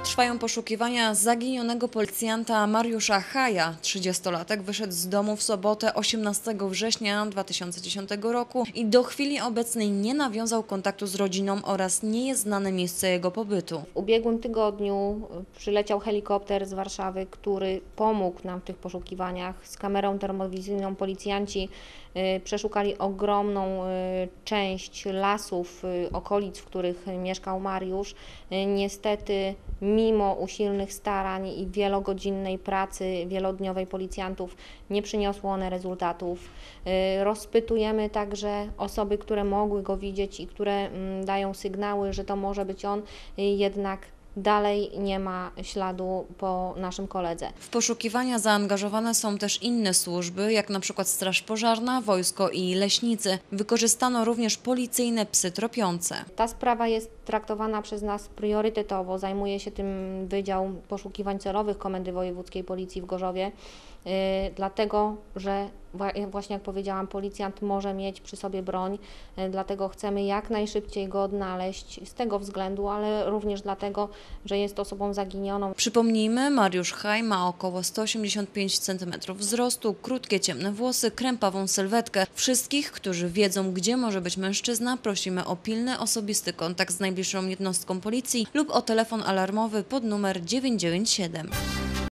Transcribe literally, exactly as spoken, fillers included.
Trwają poszukiwania zaginionego policjanta Mariusza Haja. trzydziestolatek wyszedł z domu w sobotę osiemnastego września dwa tysiące dziesiątego roku i do chwili obecnej nie nawiązał kontaktu z rodziną oraz nie jest znane miejsce jego pobytu. W ubiegłym tygodniu przyleciał helikopter z Warszawy, który pomógł nam w tych poszukiwaniach. Z kamerą termowizyjną policjanci przeszukali ogromną część lasów, okolic, w których mieszkał Mariusz. Niestety, mimo usilnych starań i wielogodzinnej pracy wielodniowej policjantów, nie przyniosło one rezultatów. Rozpytujemy także osoby, które mogły go widzieć i które dają sygnały, że to może być on, jednak dalej nie ma śladu po naszym koledze. W poszukiwania zaangażowane są też inne służby, jak na przykład Straż Pożarna, wojsko i leśnicy. Wykorzystano również policyjne psy tropiące. Ta sprawa jest traktowana przez nas priorytetowo. Zajmuje się tym Wydział Poszukiwań Celowych Komendy Wojewódzkiej Policji w Gorzowie, yy, dlatego że właśnie jak powiedziałam, policjant może mieć przy sobie broń, yy, dlatego chcemy jak najszybciej go odnaleźć z tego względu, ale również dlatego, że jest osobą zaginioną. Przypomnijmy, Mariusz Haj ma około sto osiemdziesiąt pięć centymetrów wzrostu, krótkie ciemne włosy, krępawą sylwetkę. Wszystkich, którzy wiedzą, gdzie może być mężczyzna, prosimy o pilny osobisty kontakt z najbliższą jednostką policji lub o telefon alarmowy pod numer dziewięć dziewięć siedem.